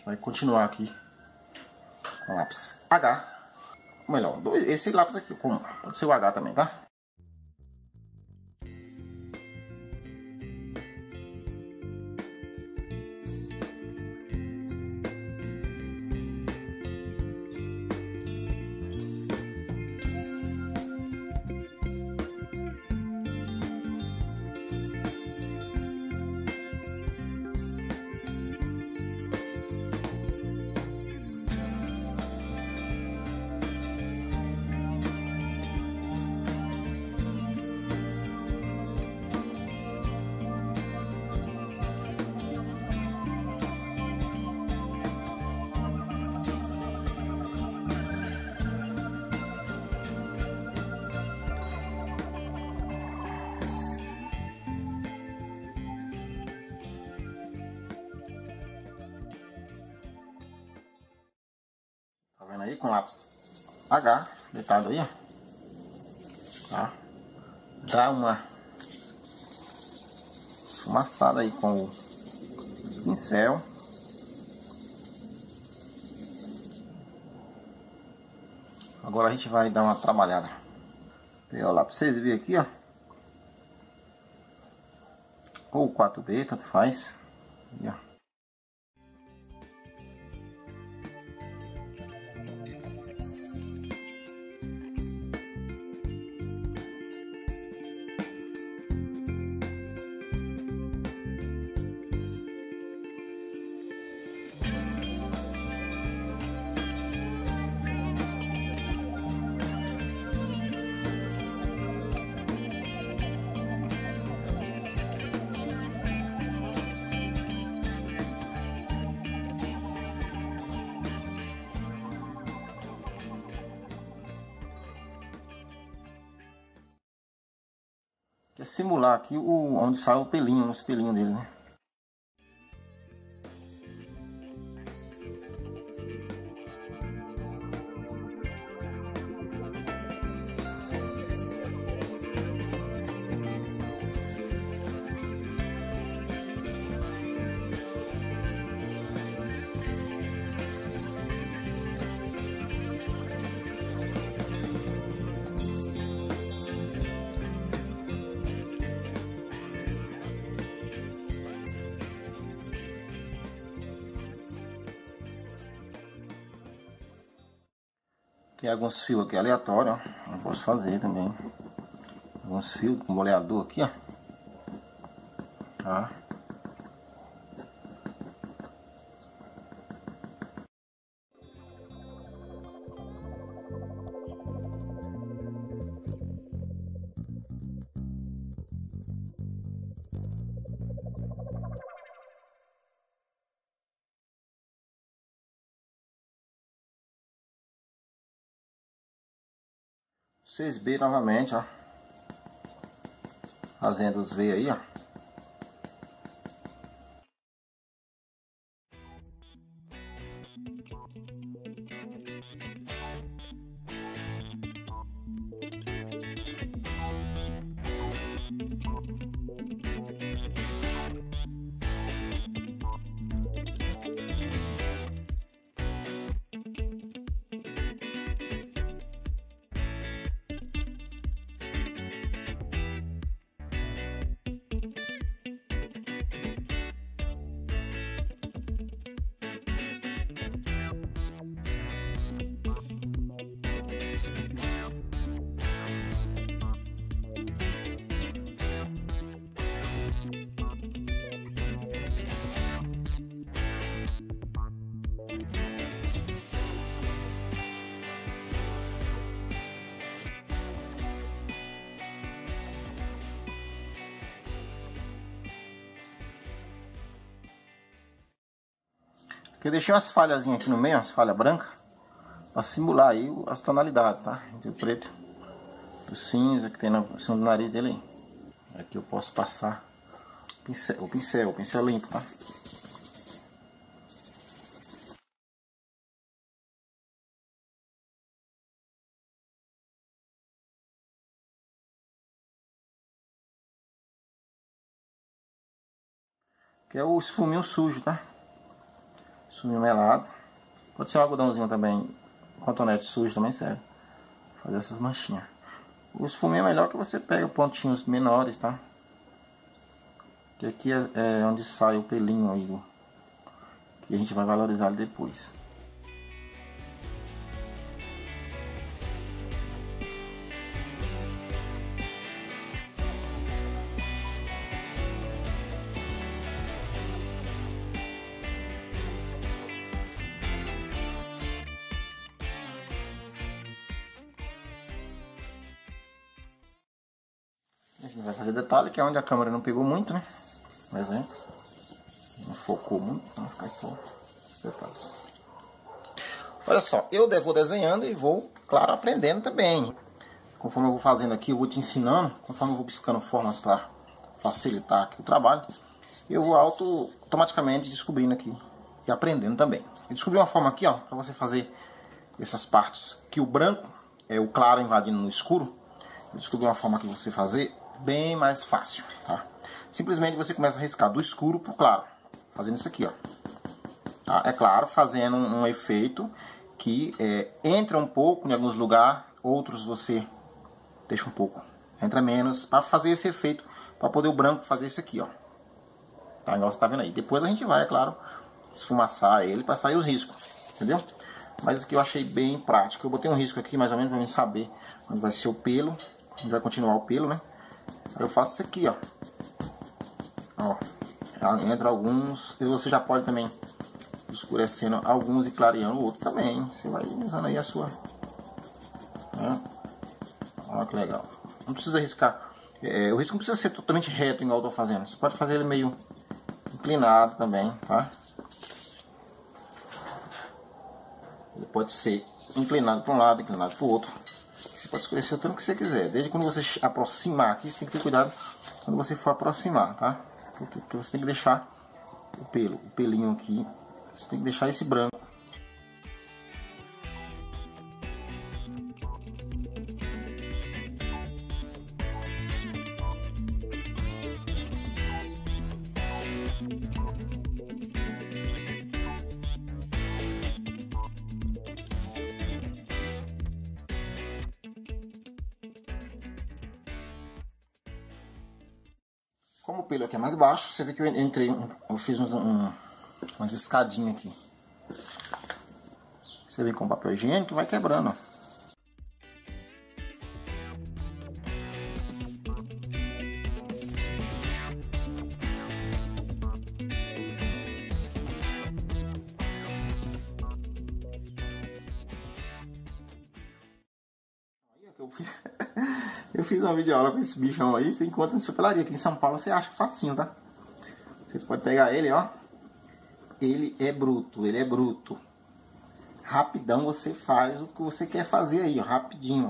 vai continuar aqui com o lápis H. Ou melhor, esse lápis aqui, pode ser o H também, tá? Tá vendo aí com lápis H, deitado aí, ó. Tá? Dá uma esfumaçada aí com o pincel. Agora a gente vai dar uma trabalhada. Pegar o lápis 6B aqui, ó. Ou 4B, tanto faz. Aí, ó. Que é simular aqui onde sai o pelinho, os pelinhos dele, né? Tem alguns fios aqui aleatórios, ó. Eu posso fazer também. Alguns fios com boleador aqui, ó. Tá? Vocês B novamente, ó. Fazendo os V aí, ó. Aqui eu deixei umas falhazinhas aqui no meio, umas falhas brancas, para simular aí as tonalidades, tá? Entre o preto e o cinza que tem no cima do nariz dele aí. Aqui eu posso passar o pincel limpo, tá? Que é o esfuminho sujo, tá? Suminho melado. Pode ser um algodãozinho também, cotonete sujo também serve. Fazer essas manchinhas. O esfuminho é melhor que você pega pontinhos menores, tá? Que aqui é onde sai o pelinho aí, que a gente vai valorizar ele depois. A gente vai fazer detalhe, que é onde a câmera não pegou muito, né? Por exemplo, não focou muito, então fica só detalhes. Olha só, eu vou desenhando e vou, claro, aprendendo também. Conforme eu vou fazendo aqui, eu vou te ensinando, conforme eu vou buscando formas para facilitar aqui o trabalho, eu vou automaticamente descobrindo aqui e aprendendo também. Eu descobri uma forma aqui, ó, para você fazer essas partes que o branco é o claro invadindo no escuro. Eu descobri uma forma que você fazer bem mais fácil, tá? Simplesmente você começa a riscar do escuro pro claro, fazendo isso aqui, ó. Tá? É claro, fazendo um efeito que entra um pouco em alguns lugares, outros você deixa um pouco, entra menos, para fazer esse efeito, para poder o branco fazer isso aqui, ó. Tá? Igual você tá vendo aí. Depois a gente vai, é claro, esfumaçar ele para sair os riscos, entendeu? Mas aqui eu achei bem prático. Eu botei um risco aqui, mais ou menos, para mim saber onde vai ser o pelo, onde vai continuar o pelo, né? Aí eu faço isso aqui, ó. Ó, entra alguns, e você já pode também escurecendo alguns e clareando outros também. Você vai usando aí a sua, né? Olha que legal. Não precisa riscar. O risco não precisa ser totalmente reto, igual eu tô fazendo. Você pode fazer ele meio inclinado também, tá? Ele pode ser inclinado para um lado, inclinado para o outro. Você pode escurecer o tanto que você quiser. Desde quando você aproximar aqui, você tem que ter cuidado quando você for aproximar, tá? Porque você tem que deixar o pelinho aqui. Você tem que deixar esse branco. Como o pelo aqui é mais baixo, você vê que eu fiz umas escadinhas aqui. Você vem com papel higiênico e vai quebrando, ó. Eu fiz uma videoaula com esse bichão aí, você encontra na papelaria. Aqui em São Paulo você acha facinho, tá? Você pode pegar ele, ó. Ele é bruto, ele é bruto. Rapidão você faz o que você quer fazer aí, ó, rapidinho.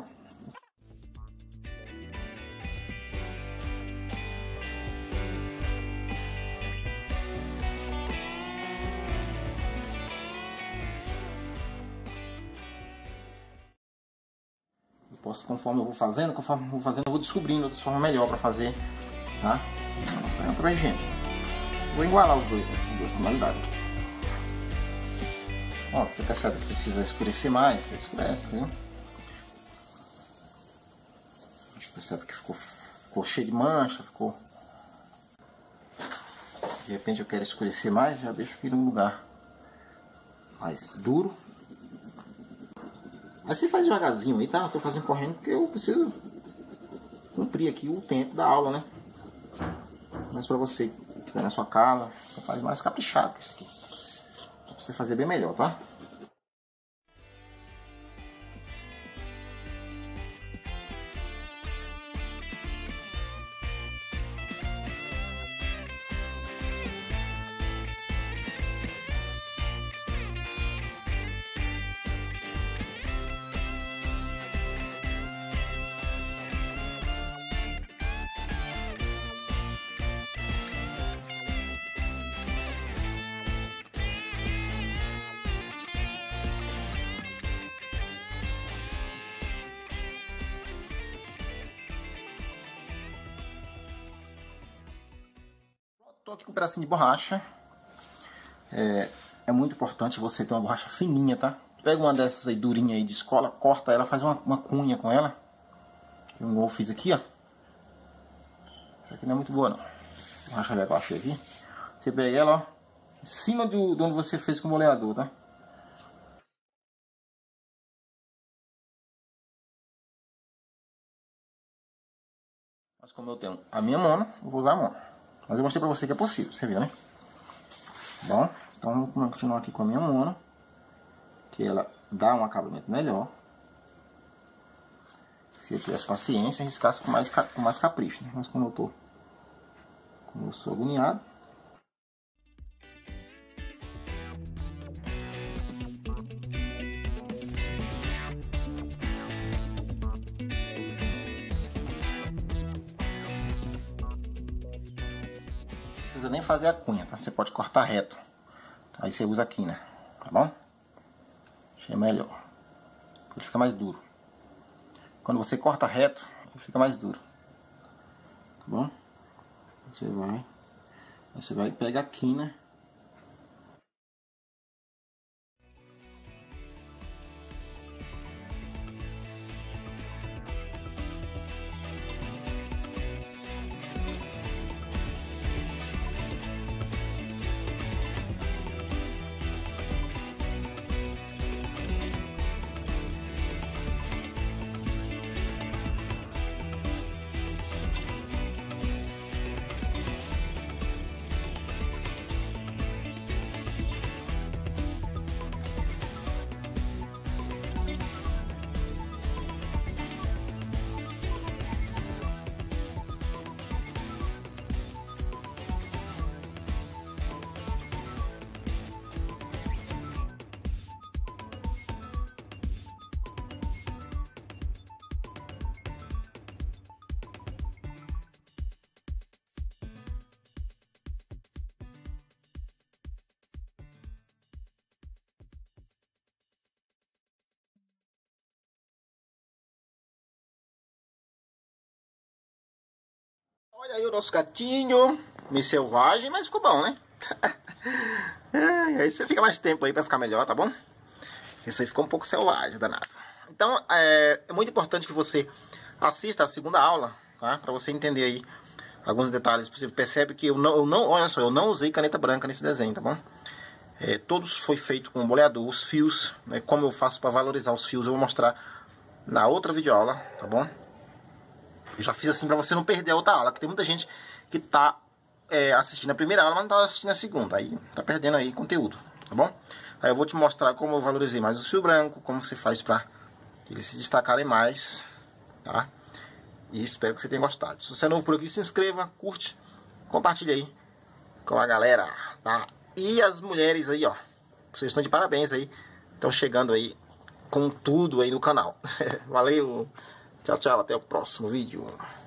Conforme eu vou fazendo, eu vou descobrindo outras formas melhor para fazer, tá? É pra higiene. Vou igualar essas duas tonalidades. Ó, você percebe que precisa escurecer mais, você escurece, entendeu? A gente percebe que ficou cheio de mancha, ficou. De repente eu quero escurecer mais, já deixo aqui num lugar mais duro. Aí você faz devagarzinho aí, tá? Eu tô fazendo correndo porque eu preciso cumprir aqui o tempo da aula, né? Mas pra você que estiver na sua casa, você faz mais caprichado que isso aqui. Pra você fazer bem melhor, tá? Tô aqui com um pedacinho de borracha. é muito importante você ter uma borracha fininha, tá? Pega uma dessas aí durinha aí de escola, corta ela, faz uma cunha com ela. Eu fiz aqui, ó. Essa aqui não é muito boa, não. Deixa eu ver que eu achei aqui. Você pega ela, ó, em cima de onde você fez com o boleador, tá? Mas como eu tenho a minha mono, eu vou usar a mono. Mas eu mostrei pra você que é possível, você viu, né? Bom, então vamos continuar aqui com a minha mono, que ela dá um acabamento melhor. Se eu tivesse paciência, riscasse com mais capricho, né? Mas como eu sou agoniado. Não precisa nem fazer a cunha, tá? Você pode cortar reto. Aí você usa a quina, tá bom? Achei melhor. Ele fica mais duro. Quando você corta reto, ele fica mais duro. Tá bom? Você vai pegar a quina. Olha aí o nosso gatinho, meio selvagem, mas ficou bom, né? Aí você fica mais tempo aí pra ficar melhor, tá bom? Esse aí ficou um pouco selvagem, danado. Então, é muito importante que você assista a segunda aula, tá? Pra você entender aí alguns detalhes. Você percebe que olha só, eu não usei caneta branca nesse desenho, tá bom? Todos foi feito com boleador, os fios, né? Como eu faço pra valorizar os fios, eu vou mostrar na outra videoaula, tá bom? Eu já fiz assim pra você não perder a outra aula, que tem muita gente que tá assistindo a primeira aula, mas não tá assistindo a segunda. Aí tá perdendo aí conteúdo, tá bom? Aí eu vou te mostrar como eu valorizei mais o fio branco, como você faz pra eles se destacarem mais, tá? E espero que você tenha gostado. Se você é novo por aqui, se inscreva, curte, compartilha aí com a galera, tá? E as mulheres aí, ó, vocês estão de parabéns aí, estão chegando aí com tudo aí no canal. Valeu! Tchau, tchau, até o próximo vídeo.